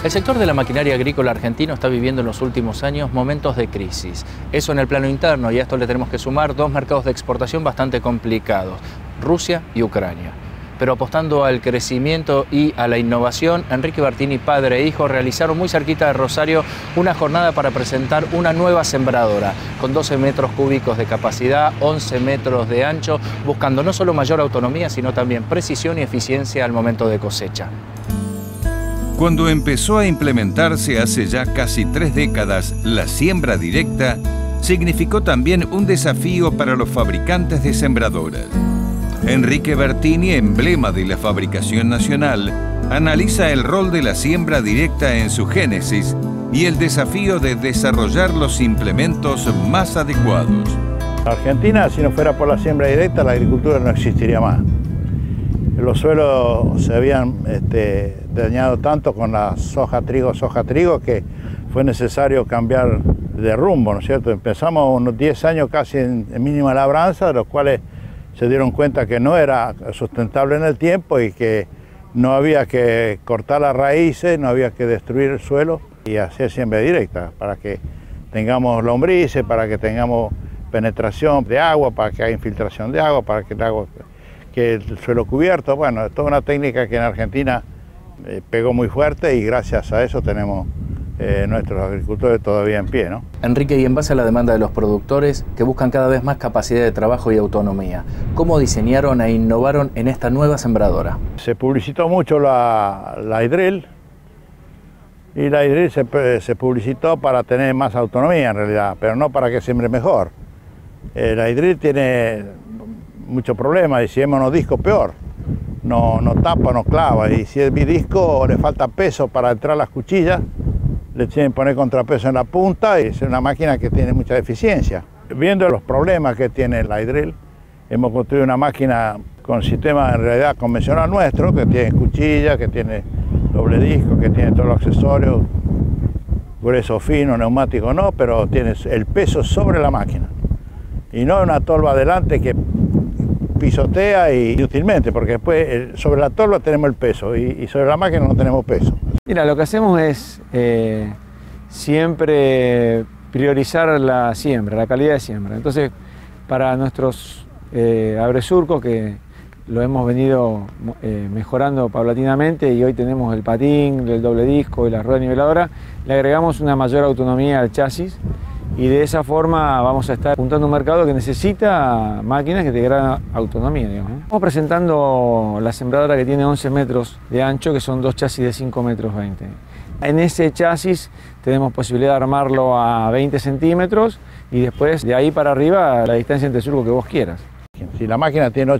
El sector de la maquinaria agrícola argentino está viviendo en los últimos años momentos de crisis. Eso en el plano interno, y a esto le tenemos que sumar dos mercados de exportación bastante complicados, Rusia y Ucrania. Pero apostando al crecimiento y a la innovación, Enrique Bertini, padre e hijo, realizaron muy cerquita de Rosario una jornada para presentar una nueva sembradora con 12 metros cúbicos de capacidad, 11 metros de ancho, buscando no solo mayor autonomía, sino también precisión y eficiencia al momento de cosecha. Cuando empezó a implementarse hace ya casi 3 décadas la siembra directa, significó también un desafío para los fabricantes de sembradoras. Enrique Bertini, emblema de la fabricación nacional, analiza el rol de la siembra directa en su génesis y el desafío de desarrollar los implementos más adecuados. En Argentina, si no fuera por la siembra directa, la agricultura no existiría más. Los suelos se habían dañado tanto con la soja-trigo, que fue necesario cambiar de rumbo, ¿no es cierto? Empezamos unos 10 años casi en mínima labranza, de los cuales se dieron cuenta que no era sustentable en el tiempo y que no había que cortar las raíces, no había que destruir el suelo y hacer siembra directa para que tengamos lombrices, para que tengamos penetración de agua, para que haya infiltración de agua, para que el suelo cubierto. Bueno, es toda una técnica que en Argentina pegó muy fuerte y gracias a eso tenemos nuestros agricultores todavía en pie, ¿no? Enrique, y en base a la demanda de los productores que buscan cada vez más capacidad de trabajo y autonomía, ¿cómo diseñaron e innovaron en esta nueva sembradora? Se publicitó mucho la Hydril, y la Hydril se publicitó para tener más autonomía en realidad, pero no para que siembre mejor. La Hydril tiene muchos problemas y si es monodisco peor, no tapa, no clava, y si es bidisco le falta peso para entrar las cuchillas, le tienen que poner contrapeso en la punta y es una máquina que tiene mucha eficiencia. Viendo los problemas que tiene la Hydril, hemos construido una máquina con sistema en realidad convencional nuestro, que tiene cuchillas, que tiene doble disco, que tiene todos los accesorios, grueso, fino, neumático no, pero tiene el peso sobre la máquina. Y no una tolva adelante que pisotea inútilmente, porque después sobre la tolva tenemos el peso y sobre la máquina no tenemos peso. Mira, lo que hacemos es siempre priorizar la siembra, la calidad de siembra. Entonces, para nuestros abresurcos, que lo hemos venido mejorando paulatinamente y hoy tenemos el patín, el doble disco y la rueda niveladora, le agregamos una mayor autonomía al chasis y de esa forma vamos a estar apuntando a un mercado que necesita máquinas que tengan gran autonomía, digamos, ¿no? Estamos presentando la sembradora que tiene 11 metros de ancho, que son 2 chasis de 5 metros 20. En ese chasis tenemos posibilidad de armarlo a 20 centímetros y después de ahí para arriba la distancia entre surcos que vos quieras. Si la máquina tiene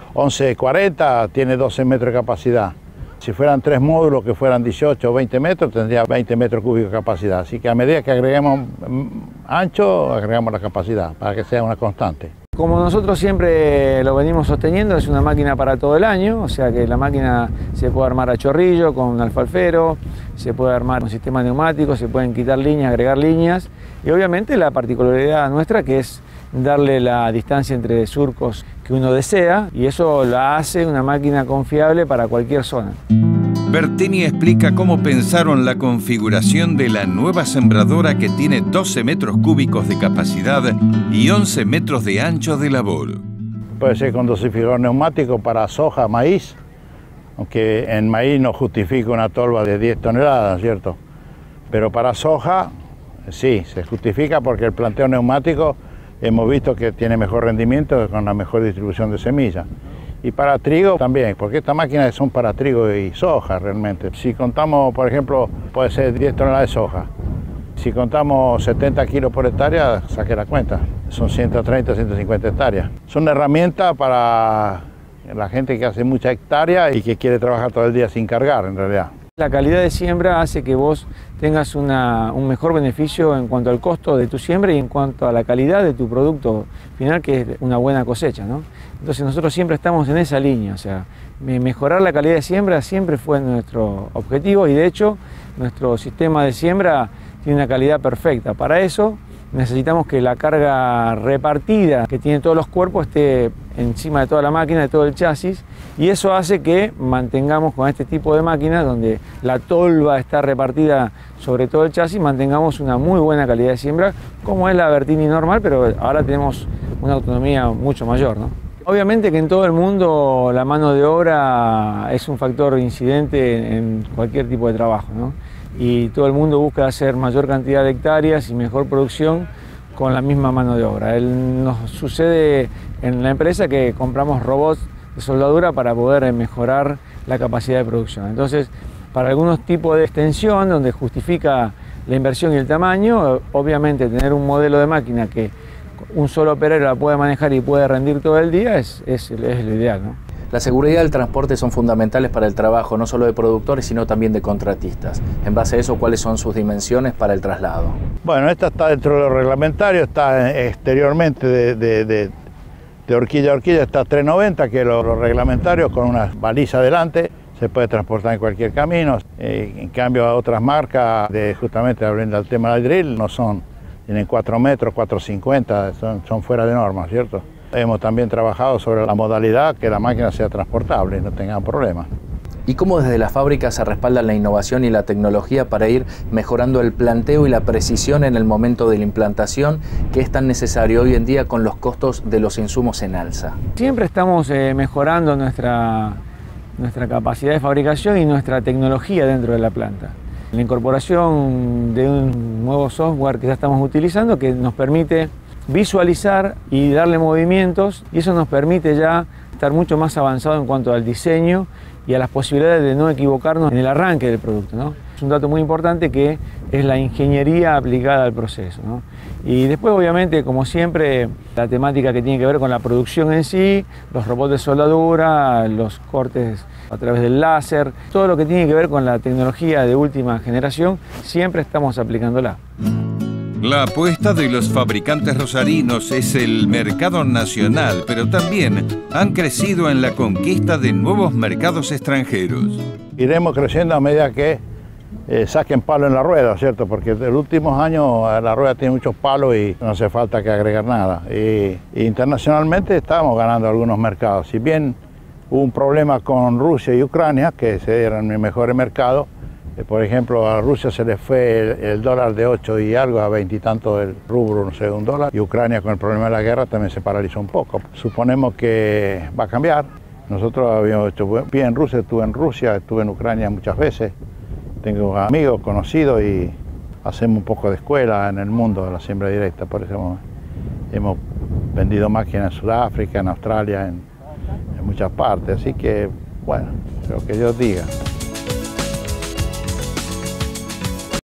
11,40, tiene 12 metros de capacidad. Si fueran 3 módulos que fueran 18 o 20 metros, tendría 20 metros cúbicos de capacidad. Así que a medida que agreguemos ancho, agregamos la capacidad para que sea una constante. Como nosotros siempre lo venimos sosteniendo, es una máquina para todo el año, o sea que la máquina se puede armar a chorrillo con alfalfero, se puede armar con sistema neumático, se pueden quitar líneas, agregar líneas y obviamente la particularidad nuestra que es darle la distancia entre surcos que uno desea y eso la hace una máquina confiable para cualquier zona. Bertini explica cómo pensaron la configuración de la nueva sembradora que tiene 12 metros cúbicos de capacidad y 11 metros de ancho de labor. Puede ser con dosificador neumático para soja, maíz, aunque en maíz no justifica una tolva de 10 toneladas, ¿cierto? Pero para soja sí, se justifica porque el planteo neumático hemos visto que tiene mejor rendimiento con la mejor distribución de semillas. Y para trigo también, porque estas máquinas son para trigo y soja realmente. Si contamos, por ejemplo, puede ser 10 toneladas de soja. Si contamos 70 kilos por hectárea, saque la cuenta. Son 130, 150 hectáreas. Son una herramienta para la gente que hace mucha hectárea y que quiere trabajar todo el día sin cargar, en realidad. La calidad de siembra hace que vos tengas un mejor beneficio en cuanto al costo de tu siembra y en cuanto a la calidad de tu producto final, que es una buena cosecha, ¿no? Entonces nosotros siempre estamos en esa línea, o sea, mejorar la calidad de siembra siempre fue nuestro objetivo y de hecho nuestro sistema de siembra tiene una calidad perfecta. Para eso necesitamos que la carga repartida que tiene todos los cuerpos esté encima de toda la máquina, de todo el chasis, y eso hace que mantengamos con este tipo de máquinas, donde la tolva está repartida sobre todo el chasis, mantengamos una muy buena calidad de siembra, como es la Bertini normal, pero ahora tenemos una autonomía mucho mayor, ¿no? Obviamente que en todo el mundo la mano de obra es un factor incidente en cualquier tipo de trabajo, ¿no? Y todo el mundo busca hacer mayor cantidad de hectáreas y mejor producción con la misma mano de obra. Nos sucede en la empresa que compramos robots de soldadura para poder mejorar la capacidad de producción. Entonces, para algunos tipos de extensión, donde justifica la inversión y el tamaño, obviamente tener un modelo de máquina que un solo operero la puede manejar y puede rendir todo el día es lo ideal, ¿no? La seguridad del transporte son fundamentales para el trabajo, no solo de productores, sino también de contratistas. En base a eso, ¿cuáles son sus dimensiones para el traslado? Bueno, esta está dentro de lo reglamentario, está exteriormente de horquilla a horquilla, está 390, que es lo reglamentario, con una baliza delante, se puede transportar en cualquier camino. En cambio, a otras marcas, justamente hablando del tema del drill, no son, tienen 4 metros, 4,50, son fuera de norma, ¿cierto? Hemos también trabajado sobre la modalidad que la máquina sea transportable y no tenga problemas. ¿Y cómo desde la fábrica se respaldan la innovación y la tecnología para ir mejorando el planteo y la precisión en el momento de la implantación, que es tan necesario hoy en día con los costos de los insumos en alza? Siempre estamos mejorando nuestra capacidad de fabricación y nuestra tecnología dentro de la planta. La incorporación de un nuevo software que ya estamos utilizando que nos permite visualizar y darle movimientos, y eso nos permite ya estar mucho más avanzado en cuanto al diseño y a las posibilidades de no equivocarnos en el arranque del producto, ¿no? Es un dato muy importante que es la ingeniería aplicada al proceso, ¿no? Y después, obviamente, como siempre, la temática que tiene que ver con la producción en sí, los robots de soldadura, los cortes a través del láser, todo lo que tiene que ver con la tecnología de última generación, siempre estamos aplicándola. La apuesta de los fabricantes rosarinos es el mercado nacional, pero también han crecido en la conquista de nuevos mercados extranjeros. Iremos creciendo a medida que saquen palo en la rueda, ¿cierto? Porque en los últimos años la rueda tiene muchos palos y no hace falta que agregar nada. Y internacionalmente estamos ganando algunos mercados. Si bien hubo un problema con Rusia y Ucrania, que eran mis mejores mercados, por ejemplo, a Rusia se le fue el dólar de 8 y algo a 20 y tanto el rubro, no sé, $1. Y Ucrania, con el problema de la guerra, también se paralizó un poco. Suponemos que va a cambiar. Nosotros habíamos hecho bien en Rusia, estuve en Ucrania muchas veces. Tengo amigos, conocidos y hacemos un poco de escuela en el mundo de la siembra directa. Por eso hemos vendido máquinas en Sudáfrica, en Australia, en muchas partes. Así que, bueno, lo que Dios diga.